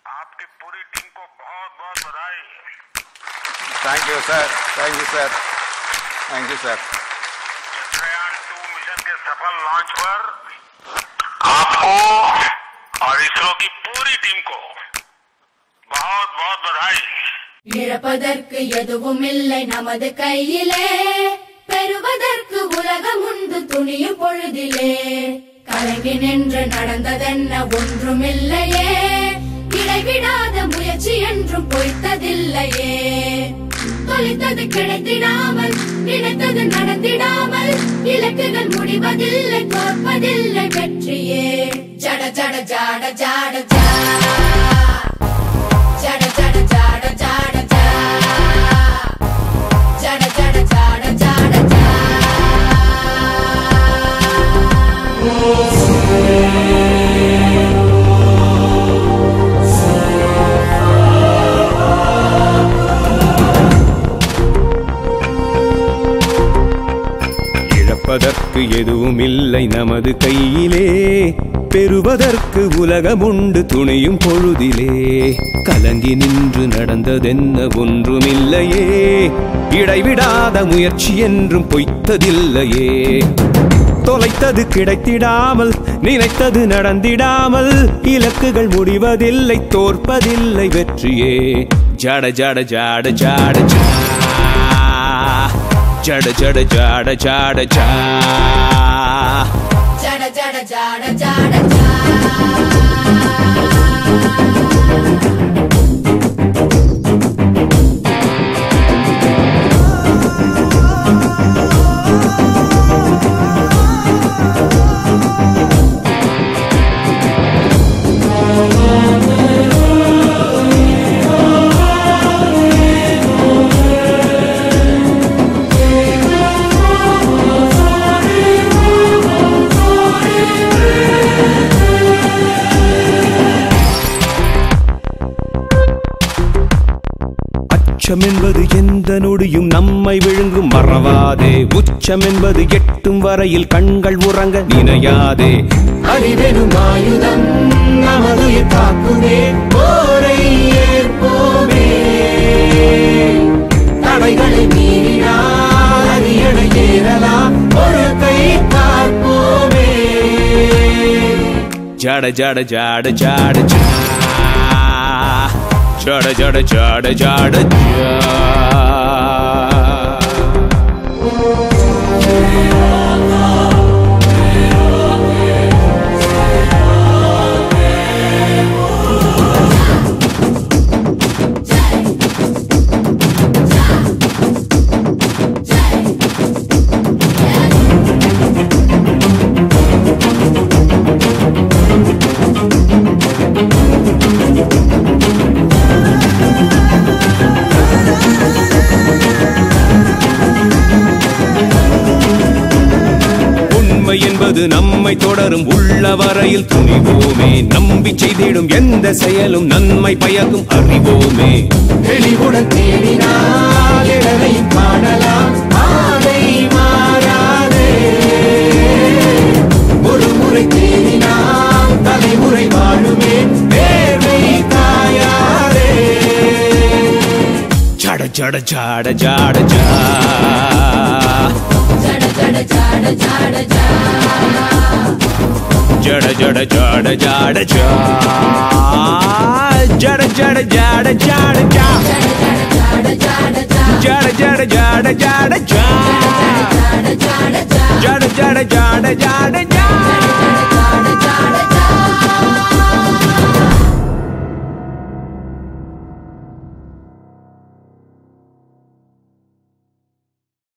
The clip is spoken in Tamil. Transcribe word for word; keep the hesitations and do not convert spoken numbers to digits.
आपकी पूरी टीम को बहुत बहुत बधाई। Thank you sir, thank you sir, thank you sir. Chandrayaan two mission के सफल लॉन्च पर आपको और इसरो की पूरी टीम को बहुत बहुत बधाई। இழப்பதற்கு எதுவுமில்லை நமது கையிலே, பெறுவதற்கு உலகம் உண்டு துணியும் பொழுதிலே. கலங்கி நின்று நடந்ததென்ன ஒன்றுமில்லையே, இடைவிடாத முயற்சி என்றும் பொய்த்ததில்லையே. தொலைத்தது கிடைத்திடாமல், நினைத்தது நடந்திடாமல், இலக்குகள் முடிவதில்லை, தோற்பதில்லை வெற்றியே. ஜட ஜட ஜாட ஜாட ஜா, ஜட ஜட ஜாட ஜாட ஜா, ஜட ஜட ஜாட ஜாட ஜா. இழப்பதற்கு எதுவுமில்லை நமது கையிலே, பெறுவதற்கு உலகமுண்டு துணியும் பொழுதிலே. கலங்கி நின்று நடந்ததென்ன ஒன்றுமில்லையே, இடைவிடாத முயற்சி என்றும் பொய்த்ததில்லையே. தொலைத்தது கிடைத்திடாமல், நினைத்தது நடந்திடாமல், இலக்குகள் முடிவதில்லை, தோற்பதில்லை வெற்றியே. ஜட ஜட ஜாட ஜாட ஜா, ஜட ஜட ஜாட ஜாட ஜா, ஜட ஜட ஜாட ஜாட ஜா. உச்சம் என்பது எந்த நொடியும் நம்மை விழுங்கும், மறவாதே. உச்சம் என்பது எட்டும் வரையில் கண்கள் உறங்க நினையாதே. அறிவெனும் ஆயுதம் நமது காக்குமே, போரை ஏற்போமே. தடைகளை மீறினால் அரியணை ஏறலாம், ஒரு கை பார்ப்போமே. ஜட ஜட ஜாட ஜாட ஜா, ஜட ஜட ஜட ஜட ஜா. என்பது நம்மை தொடரும், உள்ள வரையில் துணிவோமே. நம்பி செய்திடும் எந்த செயலும் நன்மை பயக்கும், அறிவோமே. தெளிவுடன் தேடினால் இடரையும் காணலாம், ஆதை மாறாதே. ஒரு முறை தேடினால் தலைமுறை வாழுமே, தேர்வை தாயாரே. ஜட ஜட ஜாட ஜாட ஜா, ஜட ஜட ஜாட ஜாட ஜா, ஜட ஜட ஜாட ஜாட ஜா, ஜட ஜட ஜாட ஜாட ஜா, ஜட ஜட ஜாட ஜாட ஜா, ஜட ஜட ஜாட ஜாட ஜா.